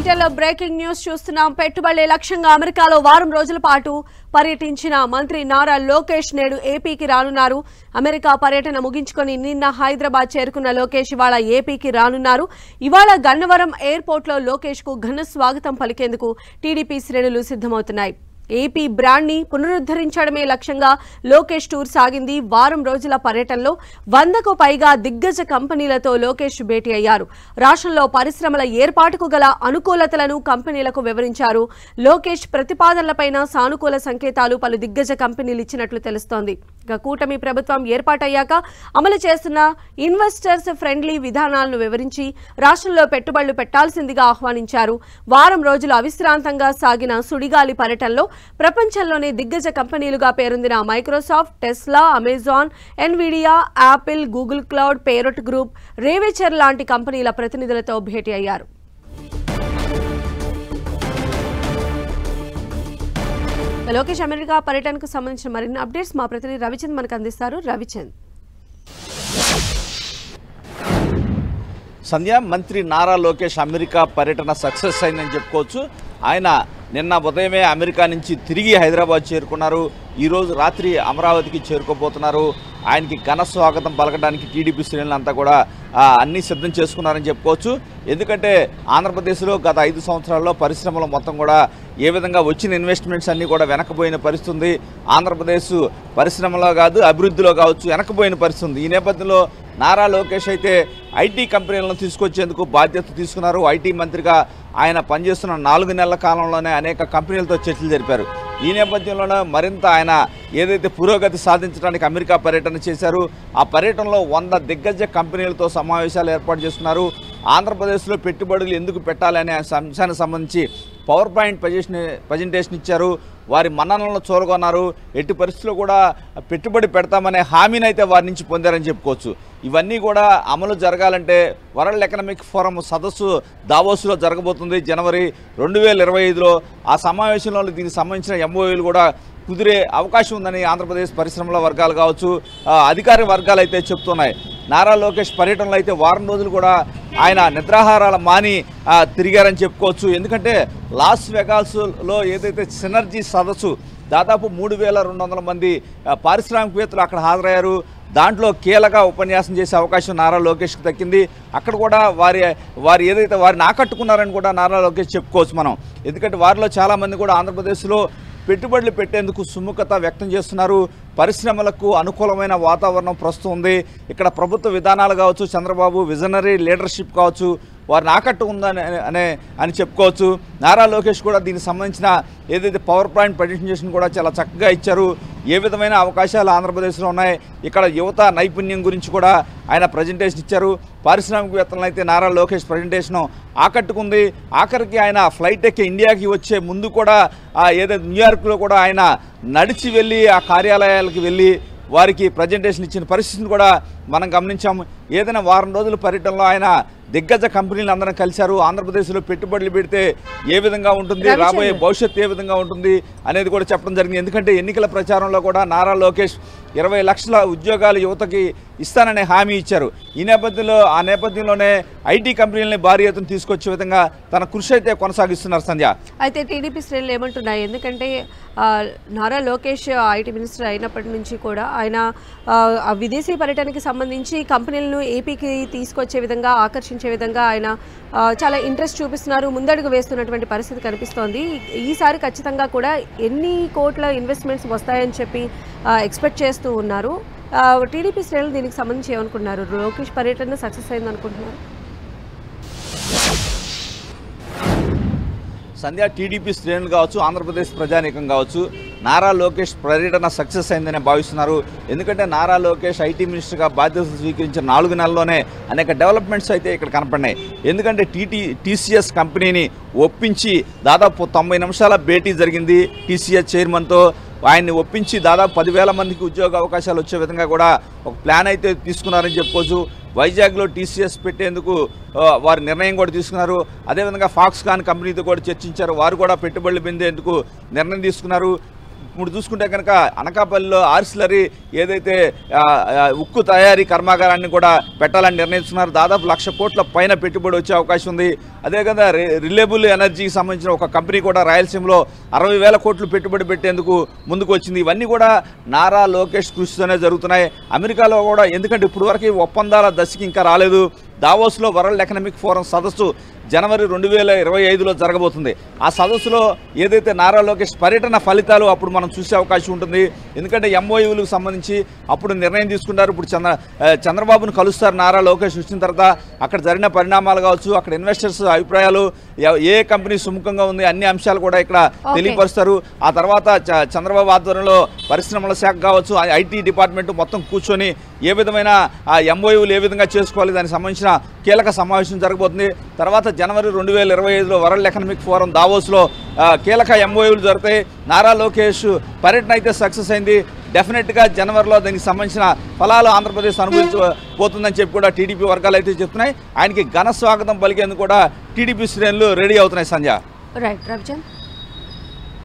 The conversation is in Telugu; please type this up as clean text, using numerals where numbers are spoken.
బులెటిన్ లో బ్రేకింగ్ న్యూస్ చూస్తున్నాం. పెట్టుబడుల లక్ష్యంగా అమెరికాలో వారం రోజుల పాటు పర్యటించిన మంత్రి నారా లోకేష్ నేడు ఏపీకి రానున్నారు. అమెరికా పర్యటన ముగించుకొని నిన్న హైదరాబాద్ చేరుకున్న లోకేష్ ఇవాళ ఏపీకి రానున్నారు. ఇవాళ గన్నవరం ఎయిర్పోర్ట్ లో లోకేష్ కు ఘన స్వాగతం పలికేందుకు టీడీపీ శ్రేణులు సిద్ధమవుతున్నాయి. ఏపీ బ్రాండ్ ని పునరుద్ధరించడమే లక్ష్యంగా లోకేష్ టూర్ సాగింది. వారం రోజుల పర్యటనలో 100కు పైగా దిగ్గజ కంపెనీలతో లోకేష్ భేటీ అయ్యారు. రాష్ట్రంలో పరిశ్రమల ఏర్పాటుకు గల అనుకూలతలను కంపెనీలకు వివరించారు. లోకేష్ ప్రతిపాదనలపైన సానుకూల సంకేతాలు పలు దిగ్గజ కంపెనీలు ఇచ్చినట్లు తెలుస్తోంది. ఇక కూటమి ప్రభుత్వం ఏర్పాటయ్యాక అమలు చేస్తున్న ఇన్వెస్టర్స్ ఫ్రెండ్లీ విధానాలను వివరించి రాష్ట్రంలో పెట్టుబడులు పెట్టాల్సిందిగా ఆహ్వానించారు. వారం రోజులు అవిశ్రాంతంగా సాగిన సుడిగాలి పర్యటనలో ప్రపంచంలోనే దిగ్గజ కంపెనీలుగా పేరొందిన Microsoft, Tesla, Amazon, Nvidia, Apple, Google cloud, Perot group, రేవేచర్ లాంటి కంపెనీల ప్రతినిధులతో భేటీ అయ్యారు. లోకేష్ అమెరికా పర్యటనకు సంబంధించిన మరిన్ని అప్డేట్స్ మా ప్రతినిధి రవిచంద్ మనకు అందిస్తారు. రవిచంద్. సంధ్య, మంత్రి నారా లోకేష్ అమెరికా పర్యటన సక్సెస్ అయిందని చెప్పుకోవచ్చు. ఆయన నిన్న ఉదయమే అమెరికా నుంచి తిరిగి హైదరాబాద్ చేరుకున్నారు. ఈరోజు రాత్రి అమరావతికి చేరుకోబోతున్నారు. ఆయనకి ఘన స్వాగతం పలకడానికి టీడీపీ శ్రేణులు అంతా కూడా అన్నీ సిద్ధం చేసుకున్నారని చెప్పుకోవచ్చు. ఎందుకంటే ఆంధ్రప్రదేశ్లో గత 5 సంవత్సరాల్లో పరిశ్రమలు మొత్తం కూడా ఏ విధంగా వచ్చిన ఇన్వెస్ట్మెంట్స్ అన్నీ కూడా వెనకపోయిన పరిస్థితి ఉంది. ఆంధ్రప్రదేశ్ పరిశ్రమలో కాదు అభివృద్ధిలో కావచ్చు వెనకపోయిన పరిస్థితి ఉంది. ఈ నేపథ్యంలో నారా లోకేష్ అయితే ఐటీ కంపెనీలను తీసుకొచ్చేందుకు బాధ్యత తీసుకున్నారు. ఐటీ మంత్రిగా ఆయన పనిచేస్తున్న 4 నెలల కాలంలోనే అనేక కంపెనీలతో చర్చలు జరిపారు. ఈ నేపథ్యంలోనే మరింత ఆయన ఏదైతే పురోగతి సాధించడానికి అమెరికా పర్యటన చేశారు. ఆ పర్యటనలో 100 దిగ్గజ కంపెనీలతో సమావేశాలు ఏర్పాటు చేస్తున్నారు. ఆంధ్రప్రదేశ్లో పెట్టుబడులు ఎందుకు పెట్టాలనే అంశానికి సంబంధించి పవర్ పాయింట్ ప్రజెంటేషన్ ఇచ్చారు. వారి మన్ననలను చూరగొన్నారు. ఎట్టి పరిస్థితుల్లో కూడా పెట్టుబడి పెడతామనే హామీని అయితే వారి నుంచి పొందారని చెప్పుకోవచ్చు. ఇవన్నీ కూడా అమలు జరగాలంటే వరల్డ్ ఎకనామిక్ ఫోరం సదస్సు దావోస్లో జరగబోతుంది జనవరి 2025లో. ఆ సమావేశంలో దీనికి సంబంధించిన ఎంఓయూలు కూడా కుదిరే అవకాశం ఉందని ఆంధ్రప్రదేశ్ పరిశ్రమల వర్గాలు కావచ్చు అధికార వర్గాలు అయితే చెప్తున్నాయి. నారా లోకేష్ పర్యటనలో అయితే వారం రోజులు కూడా ఆయన నిద్రాహారాల మాని తిరిగారని చెప్పుకోవచ్చు. ఎందుకంటే లాస్ వెగాస్లో ఏదైతే సినర్జీ సదస్సు దాదాపు 3200 మంది పారిశ్రామికవేత్తలు అక్కడ హాజరయ్యారు. దాంట్లో కీలక ఉపన్యాసం చేసే అవకాశం నారా లోకేష్కి దక్కింది. అక్కడ కూడా వారు ఏదైతే వారిని ఆకట్టుకున్నారని కూడా నారా లోకేష్ చెప్పుకోవచ్చు మనం. ఎందుకంటే వారిలో చాలామంది కూడా ఆంధ్రప్రదేశ్లో పెట్టుబడులు పెట్టేందుకు సుముఖత వ్యక్తం చేస్తున్నారు. పరిశ్రమలకు అనుకూలమైన వాతావరణం ప్రస్తుతం ఉంది. ఇక్కడ ప్రభుత్వ విధానాలు కావచ్చు, చంద్రబాబు విజనరీ లీడర్షిప్ కావచ్చు వారిని ఆకట్టుకుందని అని చెప్పుకోవచ్చు. నారా లోకేష్ కూడా దీనికి సంబంధించిన ఏదైతే పవర్ పాయింట్ ప్రజెంటేషన్ కూడా చాలా చక్కగా ఇచ్చారు. ఏ విధమైన అవకాశాలు ఆంధ్రప్రదేశ్లో ఉన్నాయి, ఇక్కడ యువత నైపుణ్యం గురించి కూడా ఆయన ప్రజెంటేషన్ ఇచ్చారు. పారిశ్రామికవేత్తలను అయితే నారా లోకేష్ ప్రజెంటేషన్ ఆకట్టుకుంది. ఆఖరికి ఆయన ఫ్లైట్ ఎక్కి ఇండియాకి వచ్చే ముందు కూడా ఏదైతే న్యూయార్క్లో కూడా ఆయన నడిచి వెళ్ళి ఆ కార్యాలయాలకు వెళ్ళి వారికి ప్రజెంటేషన్ ఇచ్చిన పరిస్థితిని కూడా మనం గమనించాము. ఏదైనా వారం రోజుల పర్యటనలో ఆయన దిగ్గజ కంపెనీలు అందరం కలిశారు. ఆంధ్రప్రదేశ్లో పెట్టుబడులు పెడితే ఏ విధంగా ఉంటుంది, రాబోయే భవిష్యత్తు ఏ విధంగా ఉంటుంది అనేది కూడా చెప్పడం జరిగింది. ఎందుకంటే ఎన్నికల ప్రచారంలో కూడా నారా లోకేష్ 20 లక్షల ఉద్యోగాలు యువతకి ఇస్తాననే హామీ ఇచ్చారు. ఈ నేపథ్యంలోనే ఐటీ కంపెనీలని భారీ ఎత్తున తీసుకొచ్చే విధంగా తన కృషి అయితే కొనసాగిస్తున్నారు. సంధ్య, అయితే టీడీపీ శ్రేణులు ఏమంటున్నాయి? ఎందుకంటే నారా లోకేష్ ఐటీ మినిస్టర్ అయినప్పటి నుంచి కూడా ఆయన విదేశీ పర్యటనకి సంబంధించి కంపెనీలను ఏపీకి తీసుకొచ్చే విధంగా ఆకర్షించే విధంగా ఆయన చాలా ఇంట్రెస్ట్ చూపిస్తున్నారు, ముందడుగు వేస్తున్నటువంటి పరిస్థితి కనిపిస్తోంది. ఈసారి ఖచ్చితంగా కూడా ఎన్ని కోట్ల ఇన్వెస్ట్మెంట్స్ వస్తాయని చెప్పి ఎక్స్పెక్ట్ చేస్తూ ఉన్నారు. టీడీపీ శ్రేణులు దీనికి సంబంధించి ఏమనుకుంటున్నారు? లోకేష్ పర్యటన సక్సెస్ అయింది అనుకుంటున్నారు? సంధ్య, టీడీపీ శ్రేణులు కావచ్చు, ఆంధ్రప్రదేశ్ ప్రజానీకం కావచ్చు నారా లోకేష్ పర్యటన సక్సెస్ అయిందని భావిస్తున్నారు. ఎందుకంటే నారా లోకేష్ ఐటీ మినిస్టర్గా బాధ్యతలు స్వీకరించిన 4 నెలల్లోనే అనేక డెవలప్మెంట్స్ అయితే ఇక్కడ కనపడినాయి. ఎందుకంటే టీసీఎస్ కంపెనీని ఒప్పించి దాదాపు 90 నిమిషాల భేటీ జరిగింది. టీసీఎస్ చైర్మన్తో ఆయన్ని ఒప్పించి దాదాపు 10,000 మందికి ఉద్యోగ అవకాశాలు వచ్చే విధంగా కూడా ఒక ప్లాన్ అయితే తీసుకున్నారని చెప్పుకోవచ్చు. వైజాగ్లో టీసీఎస్ పెట్టేందుకు వారు నిర్ణయం కూడా తీసుకున్నారు. అదేవిధంగా ఫాక్స్కాన్ కంపెనీతో కూడా చర్చించారు. వారు కూడా పెట్టుబడులు పొందేందుకు నిర్ణయం తీసుకున్నారు. ఇప్పుడు చూసుకుంటే కనుక అనకాపల్లిలో ఆర్సిలరీ ఏదైతే ఉక్కు తయారీ కర్మాగారాన్ని కూడా పెట్టాలని నిర్ణయిస్తున్నారు. దాదాపు 1,00,000 కోట్ల పైన పెట్టుబడి వచ్చే అవకాశం ఉంది. అదే కదా రిలయబుల్ ఎనర్జీకి సంబంధించిన ఒక కంపెనీ కూడా రాయలసీమలో 60,000 కోట్లు పెట్టుబడి పెట్టేందుకు ముందుకు వచ్చింది. ఇవన్నీ కూడా నారా లోకేష్ కృషితోనే జరుగుతున్నాయి. అమెరికాలో కూడా ఎందుకంటే ఇప్పుడు వరకు ఒప్పందాల దశకి ఇంకా రాలేదు. దావోస్లో వరల్డ్ ఎకనామిక్ ఫోరం సదస్సు జనవరి 2025లో జరగబోతుంది. ఆ సదస్సులో ఏదైతే నారా లోకేష్ పర్యటన ఫలితాలు అప్పుడు మనం చూసే అవకాశం ఉంటుంది. ఎందుకంటే ఎంఓయూలకు సంబంధించి అప్పుడు నిర్ణయం తీసుకుంటారు. ఇప్పుడు చంద్రబాబును కలుస్తారు నారా లోకేష్ వచ్చిన తర్వాత. అక్కడ జరిగిన పరిణామాలు కావచ్చు, అక్కడ ఇన్వెస్టర్స్ అభిప్రాయాలు, ఏ కంపెనీ సుముఖంగా ఉంది, అన్ని అంశాలు కూడా ఇక్కడ తెలియపరుస్తారు. ఆ తర్వాత చంద్రబాబు ఆధ్వర్యంలో పరిశ్రమల శాఖ కావచ్చు, ఐటీ డిపార్ట్మెంట్ మొత్తం కూర్చొని ఏ విధమైన ఆ ఎంఓయూలు ఏ విధంగా చేసుకోవాలి దానికి సంబంధించిన కీలక సమావేశం జరగబోతుంది. తర్వాత జనవరి 2025లో వరల్డ్ ఎకనామిక్ ఫోరం దావోస్లో కీలక ఎంఓయూలు జరుగుతాయి. నారా లోకేష్ పర్యటన అయితే సక్సెస్ అయింది. డెఫినెట్గా జనవరిలో దానికి సంబంధించిన ఫలాలు ఆంధ్రప్రదేశ్ అనుభవించబోతుందని చెప్పి కూడా టీడీపీ వర్గాలు అయితే చెప్తున్నాయి. ఆయనకి ఘన స్వాగతం పలికేందుకు కూడా టీడీపీ శ్రేణులు రెడీ అవుతున్నాయి. సంధ్య. రైట్ రవిచంద్.